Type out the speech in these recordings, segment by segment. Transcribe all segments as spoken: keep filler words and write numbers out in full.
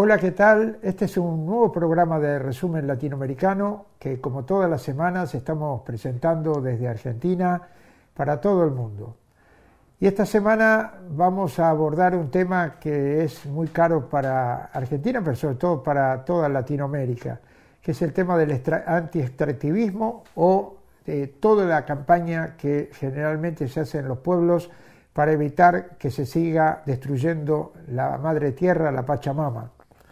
Hola, ¿qué tal? Este es un nuevo programa de Resumen Latinoamericano que, como todas las semanas, estamos presentando desde Argentina para todo el mundo. Y esta semana vamos a abordar un tema que es muy caro para Argentina, pero sobre todo para toda Latinoamérica, que es el tema del anti-extractivismo o de toda la campaña que generalmente se hace en los pueblos para evitar que se siga destruyendo la madre tierra, la Pachamama.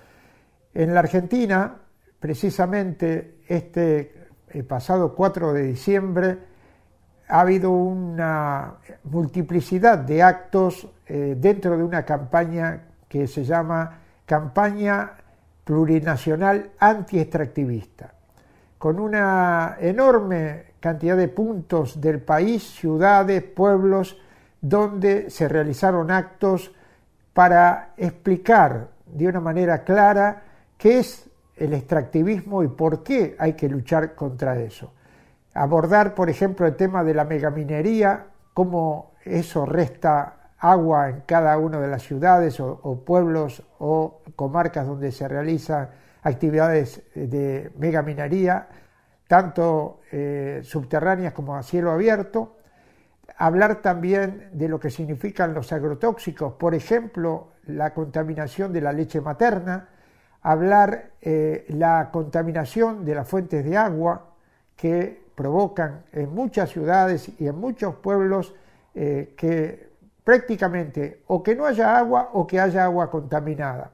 En la Argentina, precisamente este pasado cuatro de diciembre, ha habido una multiplicidad de actos eh, dentro de una campaña que se llama Campaña Plurinacional Anti-Extractivista, con una enorme cantidad de puntos del país, ciudades, pueblos, donde se realizaron actos para explicar de una manera clara qué es el extractivismo y por qué hay que luchar contra eso. Abordar, por ejemplo, el tema de la megaminería, cómo eso resta agua en cada una de las ciudades o, o pueblos o comarcas donde se realizan actividades de megaminería, tanto eh, subterráneas como a cielo abierto. Hablar también de lo que significan los agrotóxicos, por ejemplo, la contaminación de la leche materna, hablar eh, la contaminación de las fuentes de agua que provocan en muchas ciudades y en muchos pueblos eh, que prácticamente o que no haya agua o que haya agua contaminada.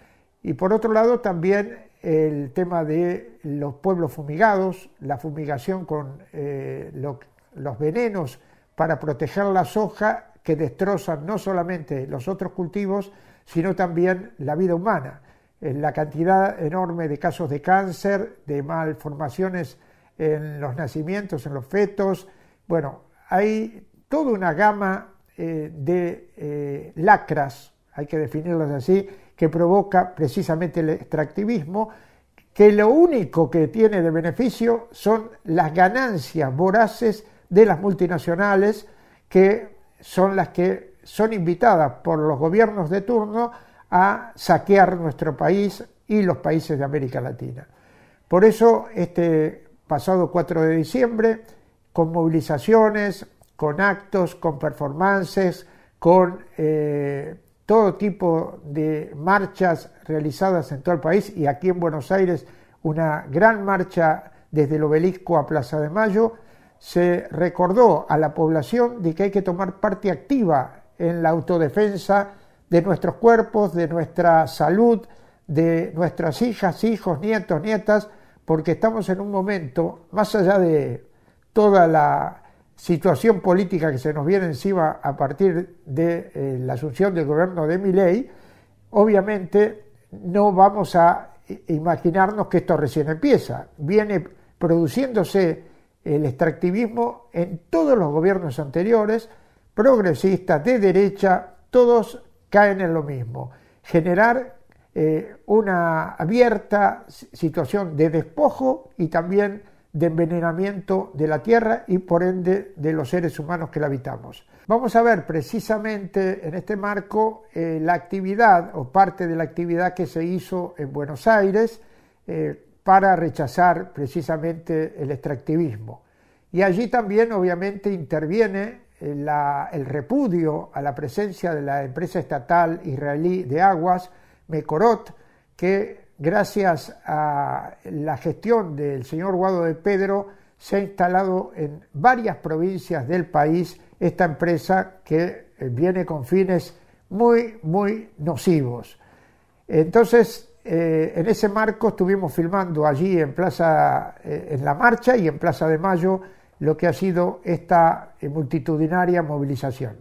Y por otro lado también el tema de los pueblos fumigados, la fumigación con eh, lo, los venenos para proteger la soja que destrozan no solamente los otros cultivos, sino también la vida humana. La cantidad enorme de casos de cáncer, de malformaciones en los nacimientos, en los fetos. Bueno, hay toda una gama eh, de eh, lacras, hay que definirlas así, que provoca precisamente el extractivismo, que lo único que tiene de beneficio son las ganancias voraces de las multinacionales, que son las que son invitadas por los gobiernos de turno a saquear nuestro país y los países de América Latina. Por eso, este pasado cuatro de diciembre, con movilizaciones, con actos, con performances, con eh, todo tipo de marchas realizadas en todo el país, y aquí en Buenos Aires una gran marcha desde el Obelisco a Plaza de Mayo, se recordó a la población de que hay que tomar parte activa en la autodefensa de nuestros cuerpos, de nuestra salud, de nuestras hijas, hijos, nietos, nietas, porque estamos en un momento, más allá de toda la situación política que se nos viene encima a partir de eh, la asunción del gobierno de Milei, obviamente no vamos a imaginarnos que esto recién empieza. Viene produciéndose el extractivismo en todos los gobiernos anteriores, progresistas, de derecha, todos caen en lo mismo, generar eh, una abierta situación de despojo y también de envenenamiento de la tierra y por ende de los seres humanos que la habitamos. Vamos a ver precisamente en este marco eh, la actividad o parte de la actividad que se hizo en Buenos Aires eh, para rechazar precisamente el extractivismo. Y allí también obviamente interviene La, el repudio a la presencia de la empresa estatal israelí de aguas, Mekorot, que gracias a la gestión del señor Guado de Pedro se ha instalado en varias provincias del país esta empresa que viene con fines muy, muy nocivos. Entonces, eh, en ese marco estuvimos filmando allí en, Plaza, eh, en la marcha y en Plaza de Mayo lo que ha sido esta multitudinaria movilización.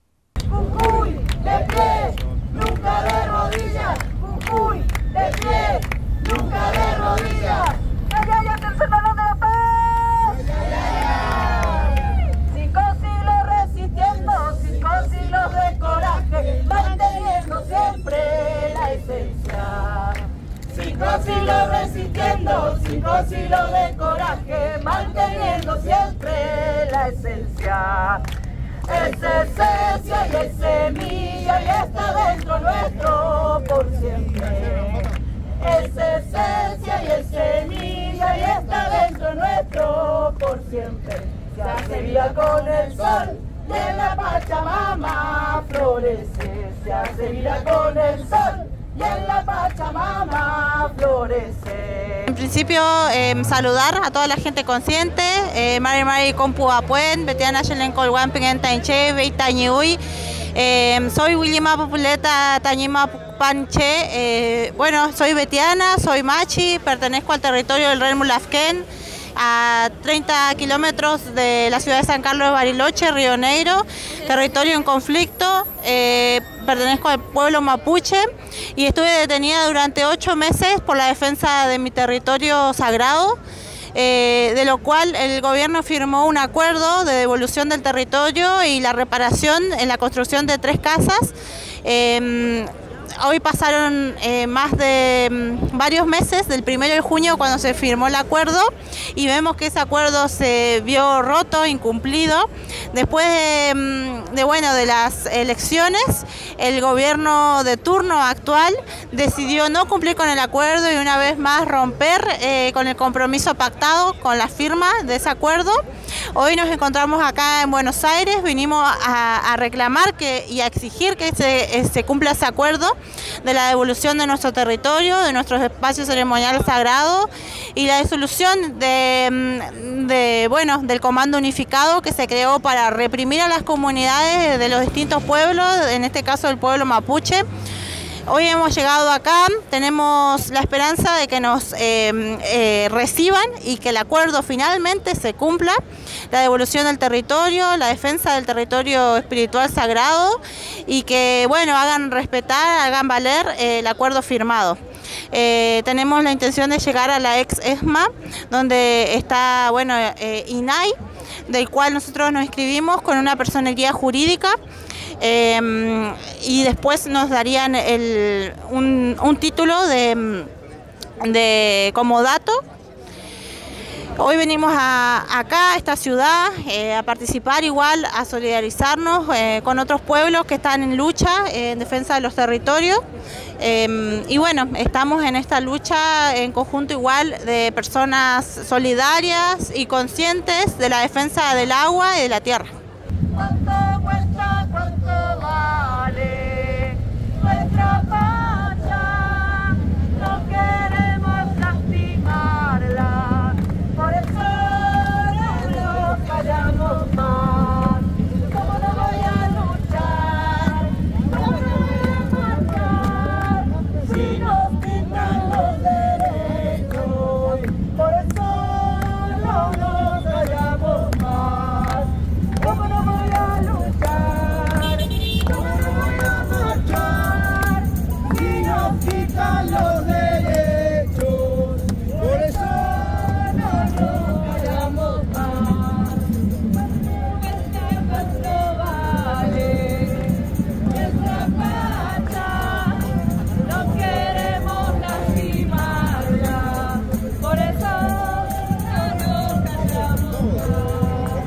Jujuy, de pie, nunca de rodillas. Jujuy, de pie, nunca de rodillas. ¡Ay, ay, ay, el Senado de la Paz! Cinco siglos resistiendo, cinco siglos de coraje, manteniendo siempre la esencia. Cinco siglos resistiendo, cinco siglos de coraje, manteniendo siempre la esencia. Es esencia y es semilla y está dentro nuestro por siempre. es esencia y es semilla y está dentro nuestro por siempre. Se hace vida con el sol y en la Pachamama florece. Se hace vida con el sol y en la Pachamama florece. En principio, eh, saludar a toda la gente consciente, eh, Mari Mari Compu Apuen, Betiana Shelenko Wamping en Tainche, Beita Ñuy. Eh, soy Willima Populeta Tañima Panche, eh, bueno, soy betiana, soy machi, pertenezco al territorio del Ren Mulafquén, a treinta kilómetros de la ciudad de San Carlos de Bariloche, Río Negro, territorio en conflicto, eh, pertenezco al pueblo mapuche y estuve detenida durante ocho meses por la defensa de mi territorio sagrado. Eh, de lo cual el gobierno firmó un acuerdo de devolución del territorio y la reparación en la construcción de tres casas. Eh, Hoy pasaron eh, más de mm, varios meses, del primero de junio cuando se firmó el acuerdo, y vemos que ese acuerdo se vio roto, incumplido. Después de, mm, de, bueno, de las elecciones, el gobierno de turno actual decidió no cumplir con el acuerdo y una vez más romper eh, con el compromiso pactado, con la firma de ese acuerdo. Hoy nos encontramos acá en Buenos Aires, vinimos a, a reclamar que, y a exigir que se, se cumpla ese acuerdo de la devolución de nuestro territorio, de nuestros espacios ceremoniales sagrados y la disolución de, de, bueno, del Comando Unificado que se creó para reprimir a las comunidades de los distintos pueblos, en este caso el pueblo mapuche. Hoy hemos llegado acá, tenemos la esperanza de que nos eh, eh, reciban y que el acuerdo finalmente se cumpla, la devolución del territorio, la defensa del territorio espiritual sagrado y que, bueno, hagan respetar, hagan valer eh, el acuerdo firmado. Eh, tenemos la intención de llegar a la ex ESMA, donde está, bueno, eh, I N A I, del cual nosotros nos inscribimos con una personería jurídica. Eh, y después nos darían el, un, un título de, de comodato. Hoy venimos a, acá, a esta ciudad, eh, a participar igual, a solidarizarnos eh, con otros pueblos que están en lucha eh, en defensa de los territorios. Eh, y bueno, estamos en esta lucha en conjunto igual de personas solidarias y conscientes de la defensa del agua y de la tierra. ¿Cuánto cuesta, cuánto vale nuestra pacha? No queremos lastimarla, por eso no nos callamos más. ¿Cómo no voy a luchar? ¿Cómo no voy a marchar? Si nos quitan los derechos, por eso no nos callamos más. ¿Cómo no voy a luchar? ¿Cómo no voy a marchar? Si nos quitan los derechos, por eso no nos callamos más. ¿Cuánto vale nuestra pacha? No queremos lastimarla, por eso no nos callamos más.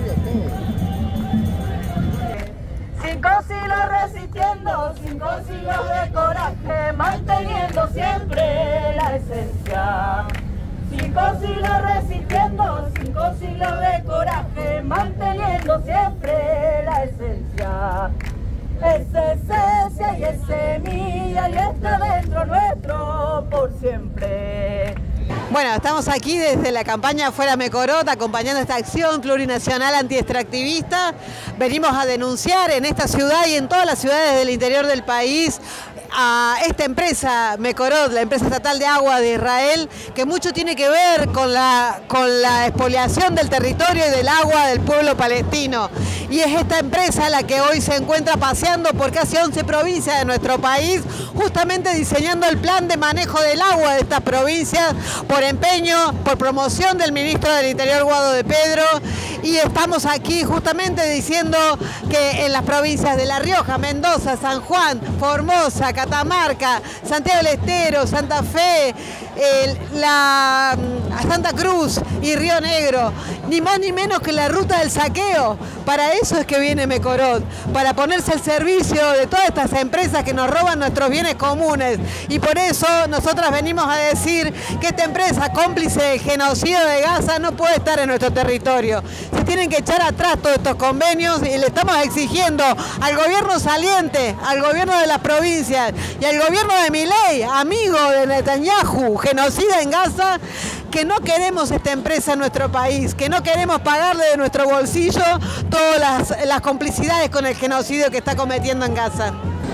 Cinco siglos resistiendo, cinco siglos de coraje, manteniendo siempre la esencia. Cinco siglos resistiendo, cinco siglos de coraje, manteniendo siempre la esencia. Es esencia y es semilla y está dentro nuestro por siempre. Bueno, estamos aquí desde la campaña Fuera Mecorot, acompañando esta acción plurinacional antiextractivista. Venimos a denunciar en esta ciudad y en todas las ciudades del interior del país a esta empresa Mecorot, la empresa estatal de agua de Israel, que mucho tiene que ver con la, con la expoliación del territorio y del agua del pueblo palestino. Y es esta empresa la que hoy se encuentra paseando por casi once provincias de nuestro país, justamente diseñando el plan de manejo del agua de estas provincias, por empeño, por promoción del ministro del Interior, Guado de Pedro. Y estamos aquí justamente diciendo que en las provincias de La Rioja, Mendoza, San Juan, Formosa, Catamarca, Santiago del Estero, Santa Fe, el, la Santa Cruz y Río Negro, ni más ni menos que la ruta del saqueo. Para eso es que viene Mecorot, para ponerse al servicio de todas estas empresas que nos roban nuestros bienes comunes. Y por eso nosotras venimos a decir que esta empresa cómplice del genocidio de Gaza no puede estar en nuestro territorio. Se tienen que echar atrás todos estos convenios y le estamos exigiendo al gobierno saliente, al gobierno de las provincias y al gobierno de Milei, amigo de Netanyahu, genocida en Gaza, que no queremos esta empresa en nuestro país, que no queremos pagarle de nuestro bolsillo todas las, las complicidades con el genocidio que está cometiendo en Gaza.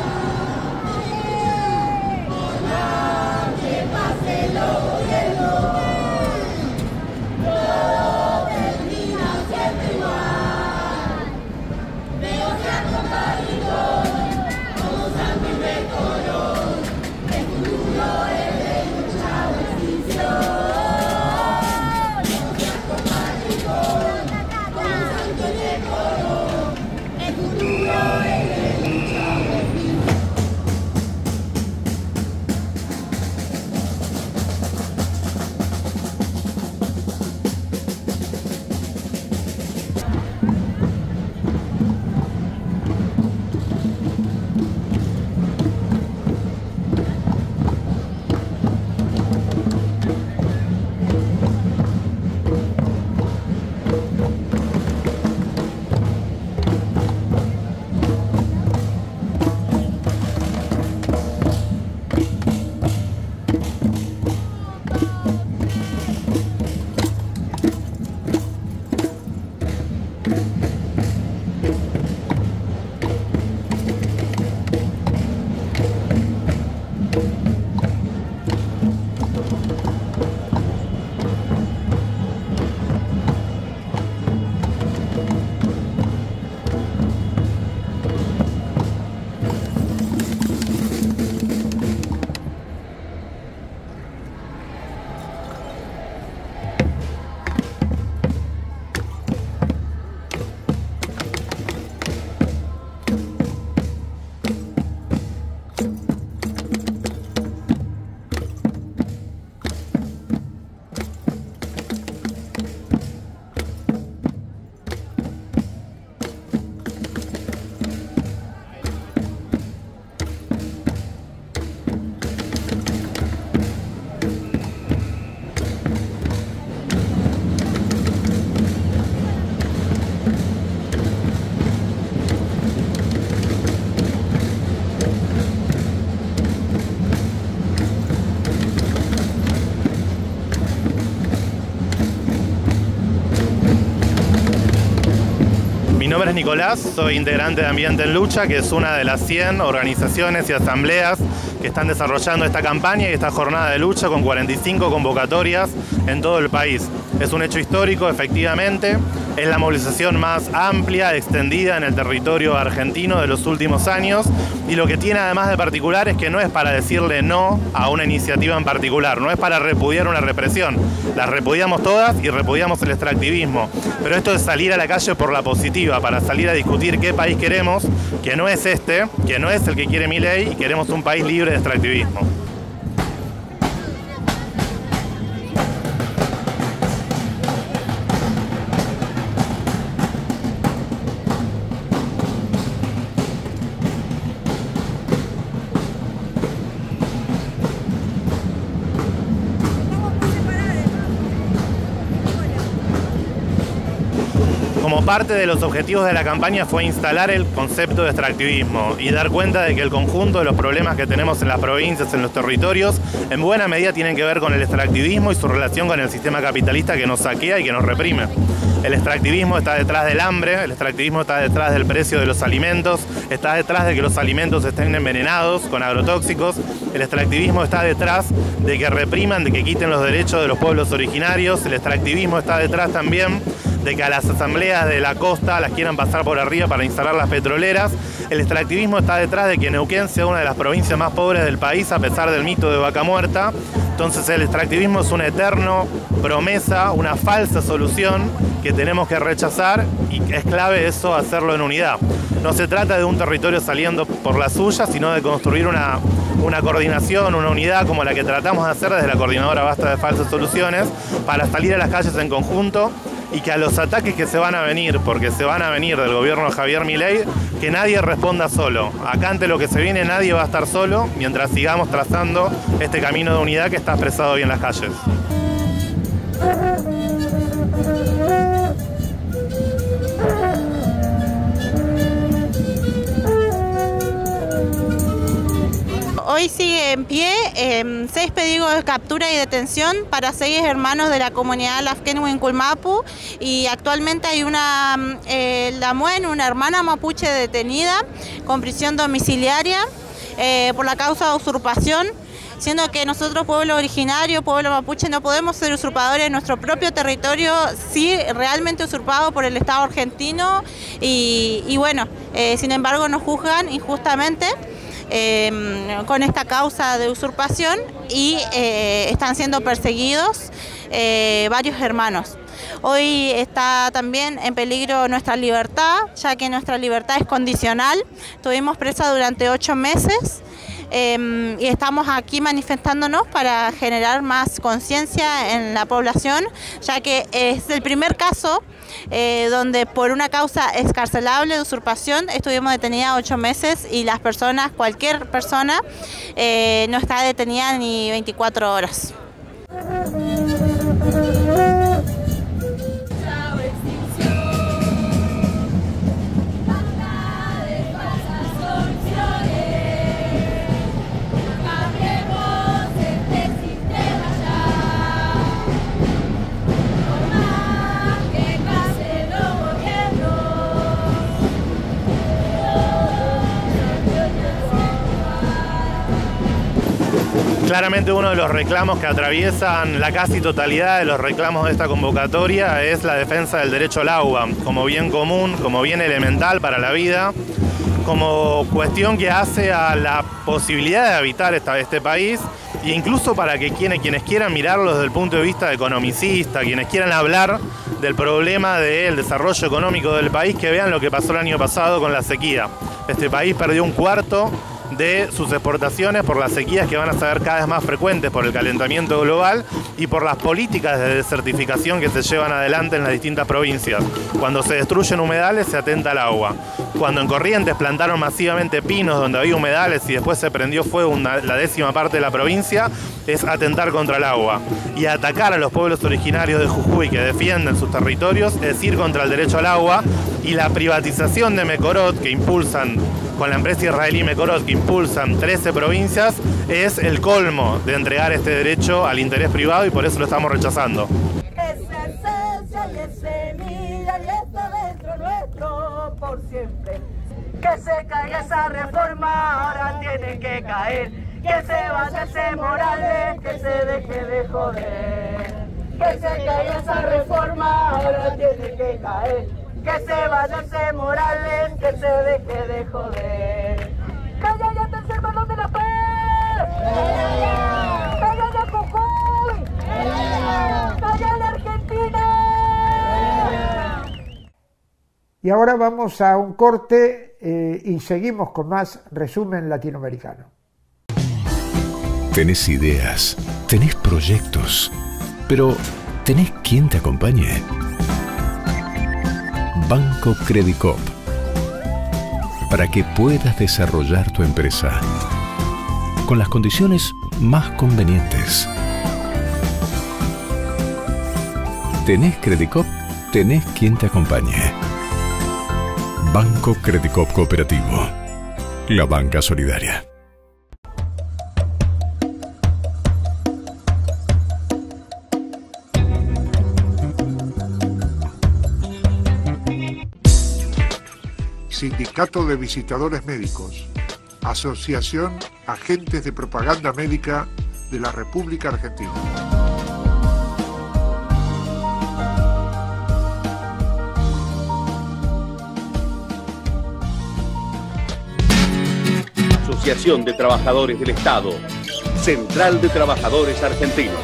Mi nombre es Nicolás, soy integrante de Ambiente en Lucha, que es una de las cien organizaciones y asambleas que están desarrollando esta campaña y esta jornada de lucha con cuarenta y cinco convocatorias en todo el país. Es un hecho histórico, efectivamente, es la movilización más amplia, extendida en el territorio argentino de los últimos años, y lo que tiene además de particular es que no es para decirle no a una iniciativa en particular, no es para repudiar una represión, las repudiamos todas y repudiamos el extractivismo, pero esto es salir a la calle por la positiva, para salir a discutir qué país queremos, que no es este, que no es el que quiere Milei, y queremos un país libre de extractivismo. Como parte de los objetivos de la campaña fue instalar el concepto de extractivismo y dar cuenta de que el conjunto de los problemas que tenemos en las provincias, en los territorios, en buena medida tienen que ver con el extractivismo y su relación con el sistema capitalista que nos saquea y que nos reprime. El extractivismo está detrás del hambre, el extractivismo está detrás del precio de los alimentos, está detrás de que los alimentos estén envenenados con agrotóxicos, el extractivismo está detrás de que repriman, de que quiten los derechos de los pueblos originarios, el extractivismo está detrás también de que a las asambleas de la costa las quieran pasar por arriba para instalar las petroleras. El extractivismo está detrás de que Neuquén sea una de las provincias más pobres del país a pesar del mito de Vaca Muerta, Entonces el extractivismo es una eterna promesa, una falsa solución que tenemos que rechazar, y es clave eso, hacerlo en unidad. No se trata de un territorio saliendo por la suya, sino de construir una, una coordinación, una unidad como la que tratamos de hacer desde la Coordinadora Basta de Falsas Soluciones, para salir a las calles en conjunto, y que a los ataques que se van a venir, porque se van a venir del gobierno de Javier Milei, que nadie responda solo. Acá ante lo que se viene nadie va a estar solo, mientras sigamos trazando este camino de unidad que está expresado hoy en las calles. Hoy sigue en pie eh, seis pedidos de captura y detención para seis hermanos de la comunidad Lafken Huinculmapu, y actualmente hay una eh, Lamuen, una hermana mapuche detenida con prisión domiciliaria eh, por la causa de usurpación, siendo que nosotros, pueblo originario, pueblo mapuche, no podemos ser usurpadores de nuestro propio territorio, sí realmente usurpado por el Estado argentino, y, y bueno, eh, sin embargo nos juzgan injustamente Eh, con esta causa de usurpación, y eh, están siendo perseguidos eh, varios hermanos. Hoy está también en peligro nuestra libertad, ya que nuestra libertad es condicional. Estuvimos presas durante ocho meses eh, y estamos aquí manifestándonos para generar más conciencia en la población, ya que es el primer caso Eh, donde por una causa excarcelable de usurpación estuvimos detenidas ocho meses, y las personas, cualquier persona, eh, no está detenida ni veinticuatro horas. Claramente uno de los reclamos que atraviesan la casi totalidad de los reclamos de esta convocatoria es la defensa del derecho al agua, como bien común, como bien elemental para la vida, como cuestión que hace a la posibilidad de habitar esta, este país, e incluso para que quienes, quienes quieran mirarlo desde el punto de vista economicista, quienes quieran hablar del problema del desarrollo económico del país, que vean lo que pasó el año pasado con la sequía. Este país perdió un cuarto de sus exportaciones por las sequías que van a ser cada vez más frecuentes por el calentamiento global y por las políticas de desertificación que se llevan adelante en las distintas provincias. Cuando se destruyen humedales se atenta al agua. Cuando en Corrientes plantaron masivamente pinos donde había humedales y después se prendió fuego una, la décima parte de la provincia, es atentar contra el agua. Y atacar a los pueblos originarios de Jujuy que defienden sus territorios es ir contra el derecho al agua, y la privatización de Mekorot que impulsan con la empresa israelí Mekorot, que impulsan trece provincias, es el colmo de entregar este derecho al interés privado, y por eso lo estamos rechazando. Es esencia y es semilla y está dentro nuestro por siempre. Que se caiga esa reforma, ahora tiene que caer. Que se vaya ese Morales, que se deje de joder. Que se caiga esa reforma, ahora tiene que caer. Que se vaya ese Morales, que se deje de joder. ¡Calla ya, tercer balón de la fe! ¡Calla ya, Jujuy! ¡Calla la Argentina! Y ahora vamos a un corte eh, y seguimos con más resumen latinoamericano. Tenés ideas, tenés proyectos, pero ¿tenés quien te acompañe? Banco Credicop, para que puedas desarrollar tu empresa con las condiciones más convenientes. ¿Tenés Credicop? Tenés quien te acompañe. Banco Credicop Cooperativo, la banca solidaria. Sindicato de Visitadores Médicos, Asociación Agentes de Propaganda Médica de la República Argentina. Asociación de Trabajadores del Estado, Central de Trabajadores Argentinos.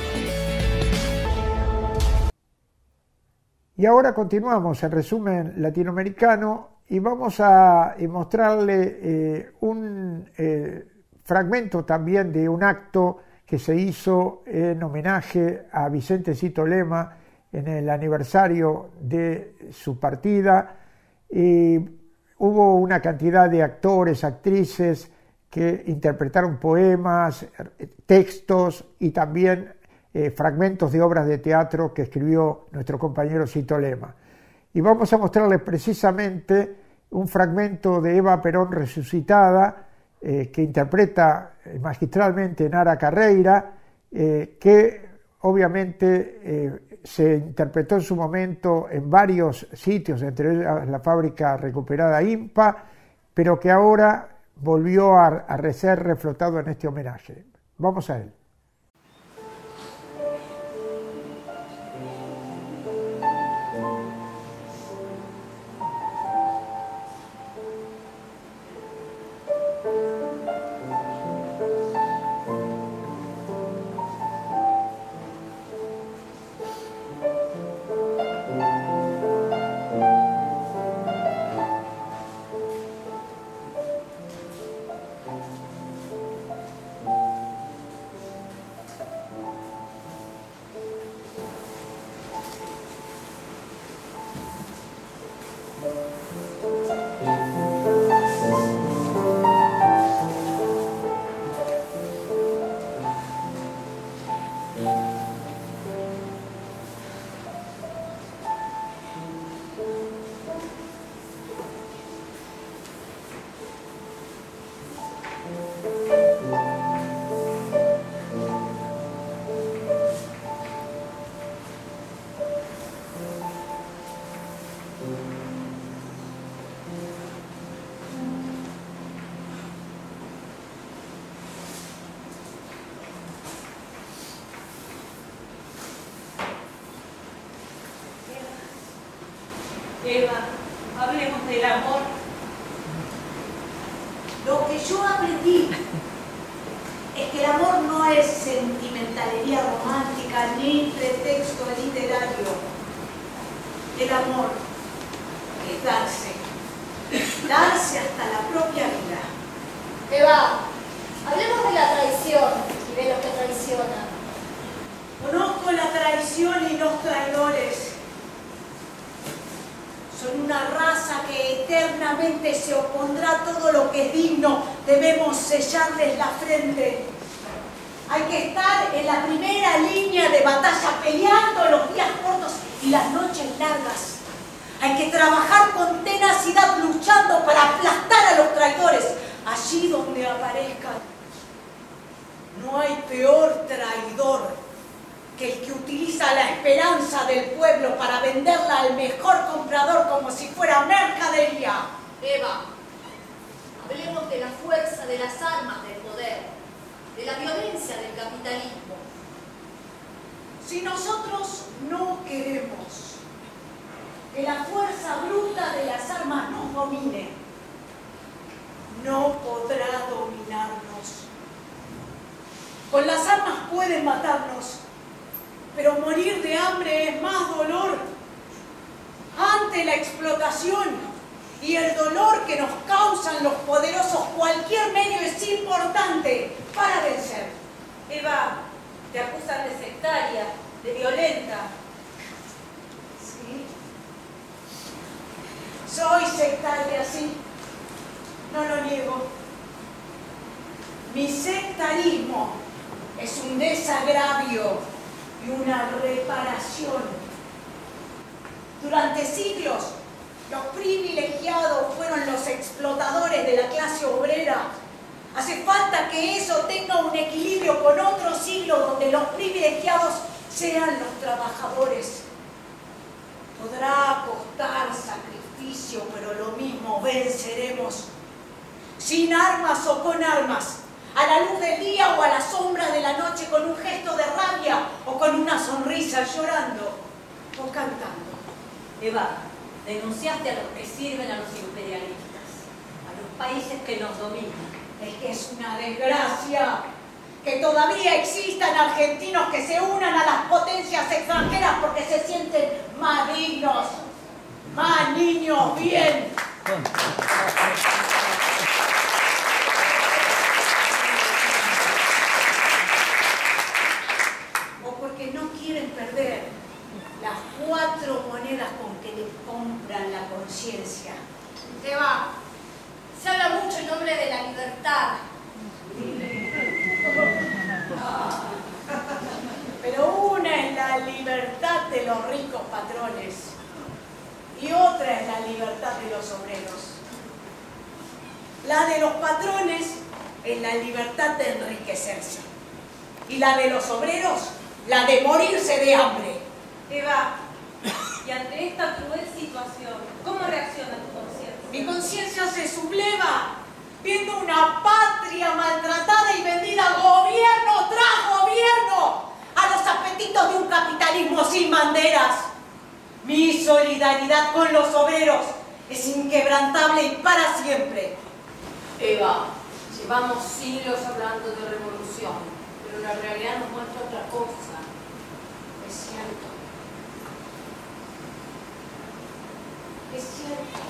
Y ahora continuamos el resumen latinoamericano y vamos a mostrarle eh, un eh, fragmento también de un acto que se hizo en homenaje a Vicente Cito Lema en el aniversario de su partida. Y hubo una cantidad de actores, actrices que interpretaron poemas, textos y también eh, fragmentos de obras de teatro que escribió nuestro compañero Cito Lema. Y vamos a mostrarles precisamente un fragmento de Eva Perón resucitada, eh, que interpreta magistralmente Nara Carreira, eh, que obviamente eh, se interpretó en su momento en varios sitios, entre ellos la fábrica recuperada I N P A, pero que ahora volvió a, a ser reflotado en este homenaje. Vamos a él. Eva, hablemos del amor. Lo que yo aprendí es que el amor no es sentimentalería romántica ni pretexto literario. El amor es darse, darse hasta la propia vida. Eva, hablemos de la traición y de los que traicionan. Conozco la traición y los traidores. Son una raza que eternamente se opondrá a todo lo que es digno. Debemos sellarles la frente. Hay que estar en la primera línea de batalla, peleando los días cortos y las noches largas. Hay que trabajar con tenacidad, luchando para aplastar a los traidores, allí donde aparezcan. No hay peor traidor que el que utiliza la esperanza del pueblo para venderla al mejor comprador como si fuera mercadería. Eva, hablemos de la fuerza de las armas del poder, de la violencia del capitalismo. Si nosotros no queremos que la fuerza bruta de las armas nos domine, no podrá dominarnos. Con las armas pueden matarnos, pero morir de hambre es más dolor. Ante la explotación y el dolor que nos causan los poderosos, cualquier medio es importante para vencer. Eva, te acusan de sectaria, de violenta. Sí. Soy sectaria, sí. No lo niego. Mi sectarismo es un desagravio y una reparación. Durante siglos, los privilegiados fueron los explotadores de la clase obrera. Hace falta que eso tenga un equilibrio con otro siglo donde los privilegiados sean los trabajadores. Podrá costar sacrificio, pero lo mismo venceremos. Sin armas o con armas, a la luz del día o a la sombra de la noche, con un gesto de rabia o con una sonrisa, llorando o cantando. Eva, denunciaste a los que sirven a los imperialistas, a los países que nos dominan. Es que es una desgracia que todavía existan argentinos que se unan a las potencias extranjeras porque se sienten más dignos, más niños bien. O porque no quieren perder las cuatro monedas con que le compran la conciencia. Eva, se habla mucho en nombre de la libertad. Pero una es la libertad de los ricos patrones y otra es la libertad de los obreros. La de los patrones es la libertad de enriquecerse y la de los obreros, la de morirse de hambre. Eva, y ante esta cruel situación, ¿cómo reacciona tu conciencia? Mi conciencia se subleva viendo una patria maltratada y vendida gobierno tras gobierno a los apetitos de un capitalismo sin banderas. Mi solidaridad con los obreros es inquebrantable y para siempre. Eva, llevamos siglos hablando de revolución, pero la realidad nos muestra otra cosa. Es cierto. Es cierto.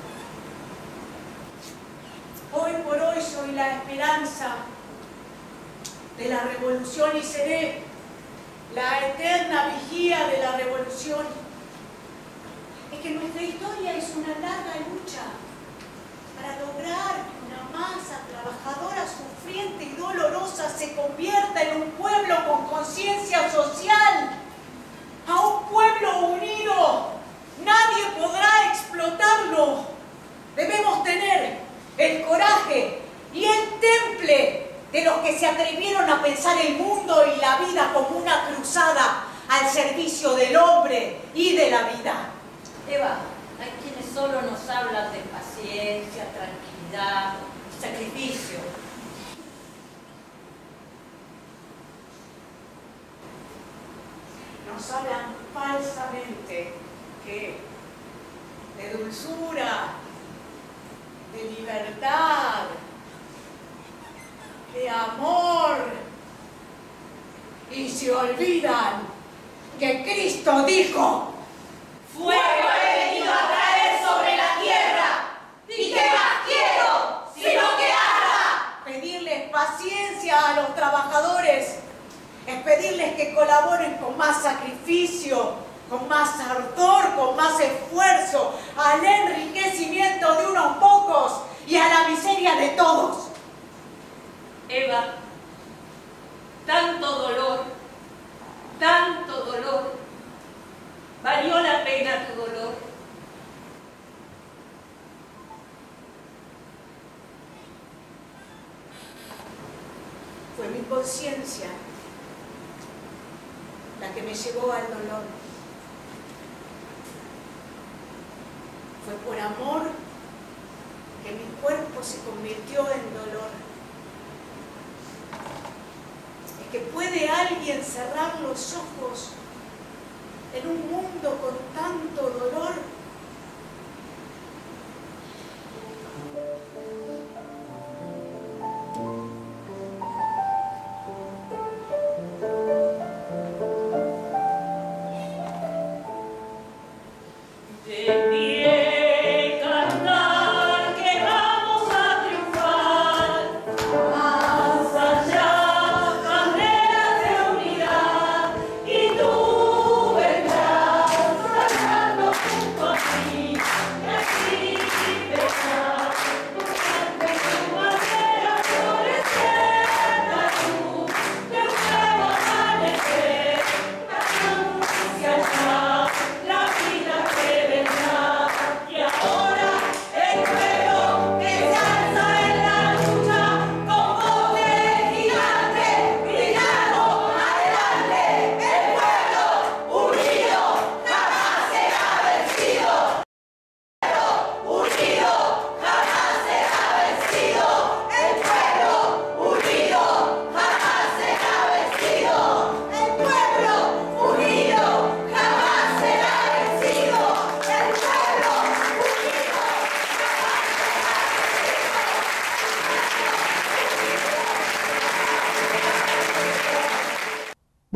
Hoy por hoy soy la esperanza de la revolución y seré la eterna vigía de la revolución. Es que nuestra historia es una larga lucha para lograr que una masa trabajadora sufriente y dolorosa se convierta en un pueblo con conciencia social, a un pueblo unido. Nadie podrá explotarlo. Debemos tener el coraje y el temple de los que se atrevieron a pensar el mundo y la vida como una cruzada al servicio del hombre y de la vida. Eva, hay quienes solo nos hablan de paciencia, tranquilidad, sacrificio. Nos hablan falsamente que de dulzura, de libertad, de amor, y se olvidan que Cristo dijo: fuego he venido a traer sobre la tierra, y qué más quiero sino que arda. Pedirles paciencia a los trabajadores es pedirles que colaboren con más sacrificio, con más ardor, con más esfuerzo, al enriquecimiento de unos pocos y a la miseria de todos. Eva, tanto dolor, tanto dolor, ¿valió la pena tu dolor? Fue mi conciencia la que me llevó al dolor. Fue por amor que mi cuerpo se convirtió en dolor. Es que ¿puede alguien cerrar los ojos en un mundo con tanto dolor? Con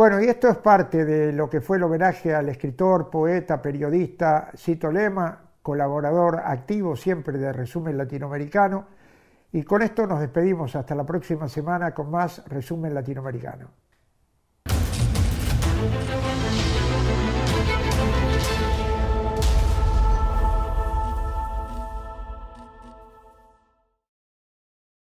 Bueno, y esto es parte de lo que fue el homenaje al escritor, poeta, periodista Cito Lema, colaborador activo siempre de Resumen Latinoamericano. Y con esto nos despedimos hasta la próxima semana con más Resumen Latinoamericano.